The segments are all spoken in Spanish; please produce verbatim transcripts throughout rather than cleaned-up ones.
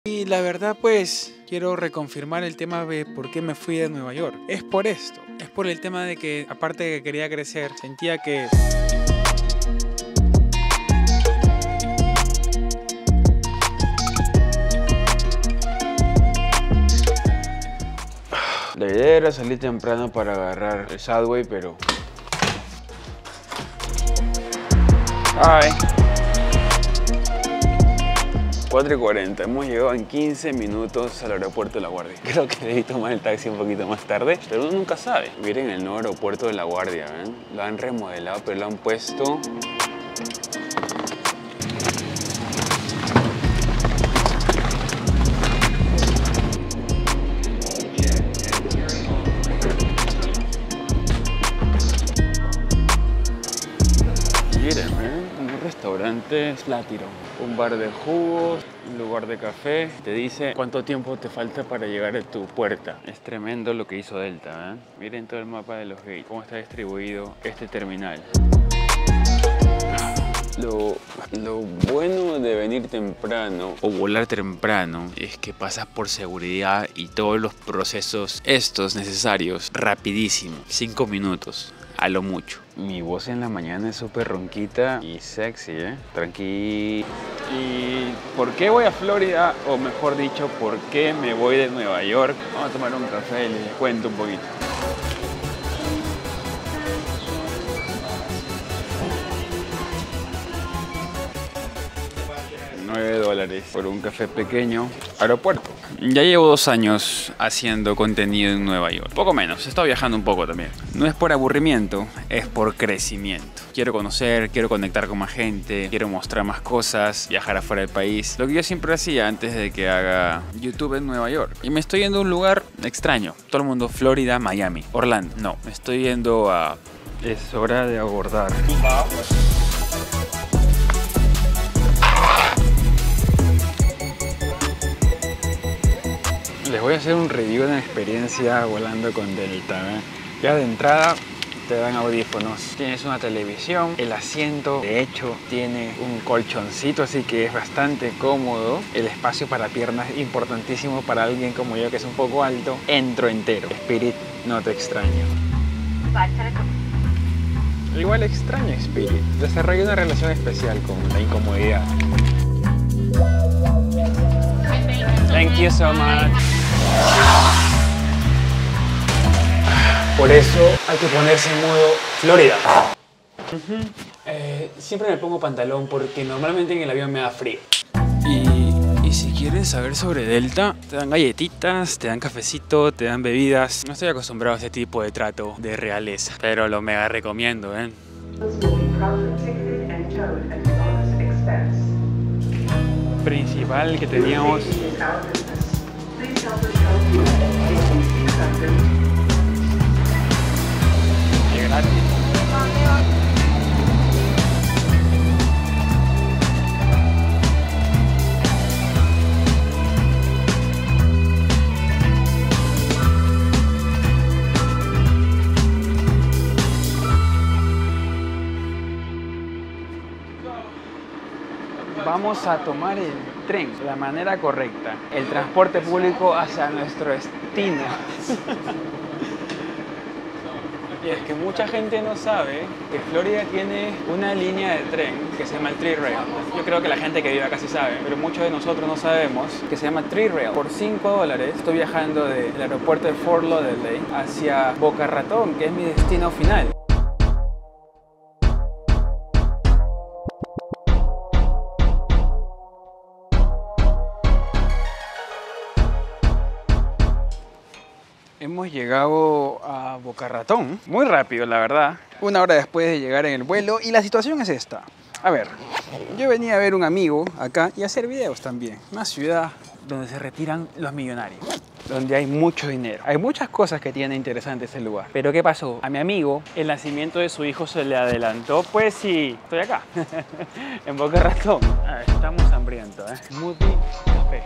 Y la verdad, pues, quiero reconfirmar el tema de por qué me fui de Nueva York. Es por esto, es por el tema de que, aparte de que quería crecer, sentía que... La idea era salir temprano para agarrar el subway, pero... Ay. cuatro y cuarenta, hemos llegado en quince minutos al aeropuerto de La Guardia. Creo que debí tomar el taxi un poquito más tarde, pero uno nunca sabe. Miren el nuevo aeropuerto de La Guardia, ¿ven? Lo han remodelado, pero lo han puesto... Miren, ¿eh? Un restaurante Flatiron, un bar de jugos, un lugar de café. Te dice cuánto tiempo te falta para llegar a tu puerta. Es tremendo lo que hizo Delta, ¿eh? Miren todo el mapa de los gates, cómo está distribuido este terminal. Lo, lo bueno de venir temprano o volar temprano es que pasas por seguridad y todos los procesos estos necesarios rapidísimo, cinco minutos a lo mucho. Mi voz en la mañana es súper ronquita y sexy, ¿eh? Tranqui. ¿Y por qué voy a Florida? O mejor dicho, ¿por qué me voy de Nueva York? Vamos a tomar un café y les cuento un poquito. nueve dólares por un café pequeño. Aeropuerto. Ya llevo dos años haciendo contenido en Nueva York. Poco menos, he estado viajando un poco también. No es por aburrimiento, es por crecimiento. Quiero conocer, quiero conectar con más gente, quiero mostrar más cosas, viajar afuera del país. Lo que yo siempre hacía antes de que haga YouTube en Nueva York. Y me estoy yendo a un lugar extraño. Todo el mundo, Florida, Miami, Orlando. No, me estoy yendo a... Es hora de abordar. Les voy a hacer un review de una experiencia volando con Delta, ¿eh? Ya de entrada te dan audífonos, tienes una televisión, el asiento de hecho tiene un colchoncito, así que es bastante cómodo. El espacio para piernas es importantísimo para alguien como yo que es un poco alto. Entro entero. Spirit, no te extraño. Igual extraño Spirit. Desarrollé una relación especial con la incomodidad. Thank you so much. Por eso hay que ponerse en modo Florida. Uh-huh. eh, siempre me pongo pantalón porque normalmente en el avión me da frío. Y, y si quieren saber sobre Delta, te dan galletitas, te dan cafecito, te dan bebidas. No estoy acostumbrado a este tipo de trato de realeza, pero lo mega recomiendo, ¿eh? Principal que teníamos. Qué gratis. Vamos a tomar el tren de la manera correcta, el transporte público hacia nuestro destino. Y es que mucha gente no sabe que Florida tiene una línea de tren que se llama el Tri-Rail. Yo creo que la gente que vive acá sí sabe, pero muchos de nosotros no sabemos que se llama Tri-Rail. Por cinco dólares estoy viajando del aeropuerto de Fort Lauderdale hacia Boca Ratón, que es mi destino final. Hemos llegado a Boca Ratón, muy rápido la verdad, una hora después de llegar en el vuelo, y la situación es esta. A ver, yo venía a ver un amigo acá y a hacer videos también. Una ciudad donde se retiran los millonarios, donde hay mucho dinero. Hay muchas cosas que tiene interesante ese lugar. Pero ¿qué pasó? A mi amigo, el nacimiento de su hijo se le adelantó, pues sí, estoy acá, en Boca Ratón. A ver, estamos hambrientos, ¿eh? Smoothie, café.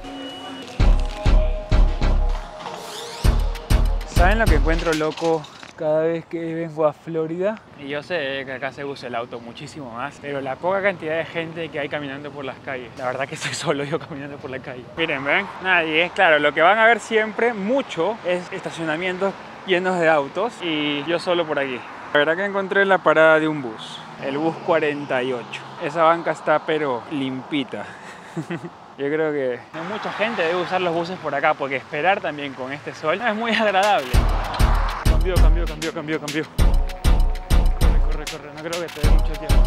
¿Saben lo que encuentro loco cada vez que vengo a Florida. Y yo sé que acá se usa el auto muchísimo más, pero la poca cantidad de gente que hay caminando por las calles, la verdad que estoy solo yo caminando por la calle. Miren, ven, nadie. Claro, lo que van a ver siempre mucho es estacionamientos llenos de autos y yo solo por aquí. La verdad que encontré la parada de un bus, el bus cuarenta y ocho. Esa banca está pero limpita. Yo creo que mucha gente debe usar los buses por acá porque esperar también con este sol no es muy agradable. Cambió, cambió, cambió, cambió, cambió. Corre, corre, corre, no creo que te dé mucho tiempo.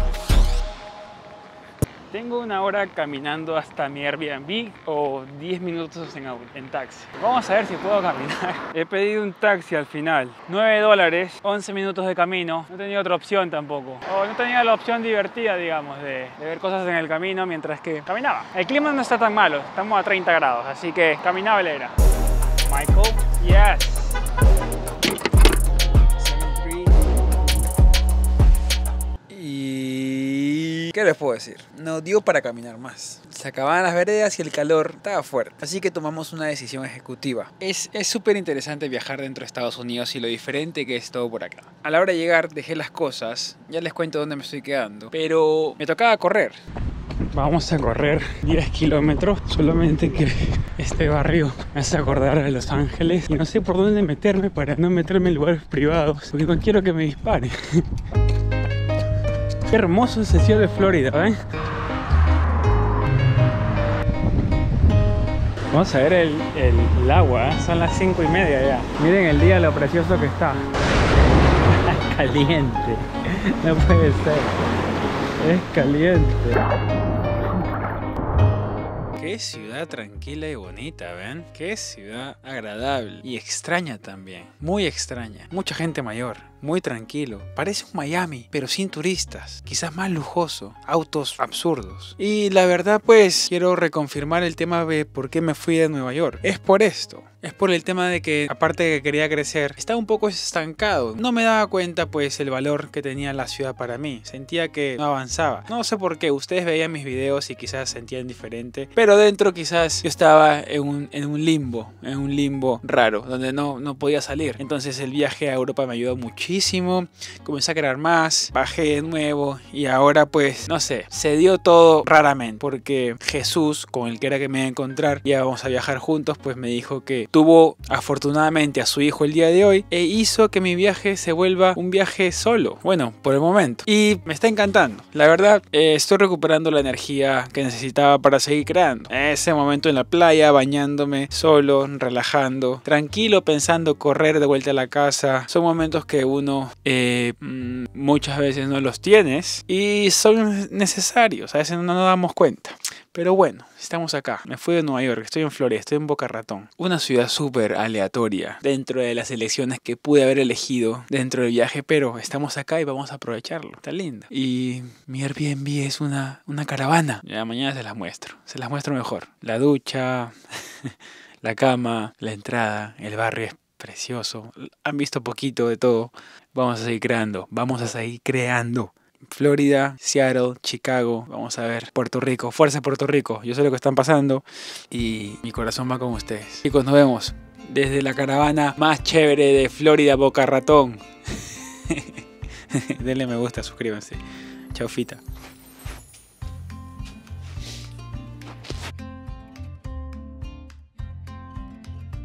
Tengo una hora caminando hasta mi Airbnb o diez minutos en, auto, en taxi. Vamos a ver si puedo caminar. He pedido un taxi al final. nueve dólares, once minutos de camino. No tenía otra opción tampoco. O no tenía la opción divertida, digamos, de, de ver cosas en el camino mientras que caminaba. El clima no está tan malo. Estamos a treinta grados, así que caminable era. Michael, yes. Y... ¿qué les puedo decir? No dio para caminar más. Se acababan las veredas y el calor estaba fuerte. Así que tomamos una decisión ejecutiva. Es súper interesante viajar dentro de Estados Unidos y lo diferente que es todo por acá. A la hora de llegar dejé las cosas. Ya les cuento dónde me estoy quedando. Pero me tocaba correr. Vamos a correr diez kilómetros. Solamente que este barrio me hace acordar a Los Ángeles. Y no sé por dónde meterme para no meterme en lugares privados. Porque no quiero que me disparen. Qué hermoso es el cielo de Florida, ¿eh? Vamos a ver el, el, el agua, ¿eh? Son las cinco y media ya. Miren el día lo precioso que está. Caliente. No puede ser. Es caliente. Qué ciudad tranquila y bonita, ¿ven? Qué ciudad agradable y extraña también. Muy extraña. Mucha gente mayor. Muy tranquilo, parece un Miami, pero sin turistas, quizás más lujoso, autos absurdos. Y la verdad pues quiero reconfirmar el tema de por qué me fui de Nueva York. Es por esto, es por el tema de que aparte de que quería crecer, estaba un poco estancado. No me daba cuenta pues el valor que tenía la ciudad para mí, sentía que no avanzaba. No sé por qué, ustedes veían mis videos y quizás sentían diferente, pero dentro quizás yo estaba en un, en un limbo, en un limbo raro, donde no, no podía salir. Entonces el viaje a Europa me ayudó muchísimo. Comencé a crear más, bajé de nuevo y ahora pues no sé, se dio todo raramente porque Jesús, con el que era que me iba a encontrar, ya vamos a viajar juntos, pues me dijo que tuvo afortunadamente a su hijo el día de hoy e hizo que mi viaje se vuelva un viaje solo, bueno, por el momento, y me está encantando. La verdad, eh, estoy recuperando la energía que necesitaba para seguir creando. Ese momento en la playa, bañándome solo, relajando, tranquilo, pensando correr de vuelta a la casa, son momentos que uno eh, muchas veces no los tienes y son necesarios, a veces no nos damos cuenta. Pero bueno, estamos acá. Me fui de Nueva York, estoy en Florida, estoy en Boca Ratón. Una ciudad súper aleatoria dentro de las elecciones que pude haber elegido dentro del viaje, pero estamos acá y vamos a aprovecharlo. Está lindo. Y mi Airbnb es una, una caravana. Ya mañana se las muestro, se las muestro mejor. La ducha, la cama, la entrada, el barrio es precioso. Han visto poquito de todo. Vamos a seguir creando. Vamos a seguir creando. Florida, Seattle, Chicago. Vamos a ver. Puerto Rico. Fuerza Puerto Rico. Yo sé lo que están pasando. Y mi corazón va con ustedes. Chicos, nos vemos. Desde la caravana más chévere de Florida, Boca Ratón. Denle me gusta, suscríbanse. Chau, fita.